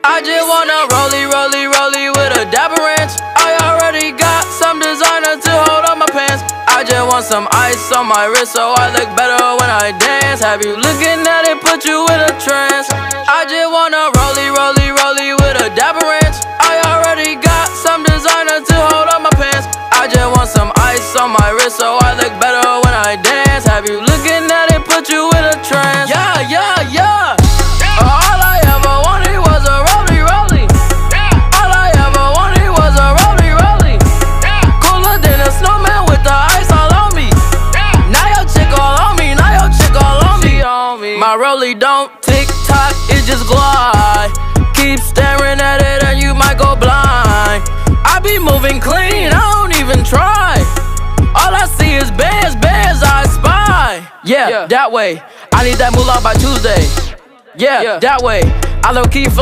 I just wanna rollie with a dapper ranch. I already got some designer to hold on my pants. I just want some ice on my wrist so I look better when I dance. Have you looking at it, put you in a trance. I just wanna rollie with a dapper ranch. I already got some designer to hold on my pants. I just want some ice on my wrist so I look better when I dance. Have you looking at it, put you in a trance. Yeah. All I ever wanted was a rollie. All I ever wanted was a rollie. Cooler than a snowman with the ice all on me. Now your chick all on me, She on me. My rollie don't tick-tock, it just glide. Keep staring at it and you might go blind. I be moving clean, I don't even try. All I see is bands, I spy. Yeah, that way. I need that moolah by Tuesday. Yeah, that way. I low-key feel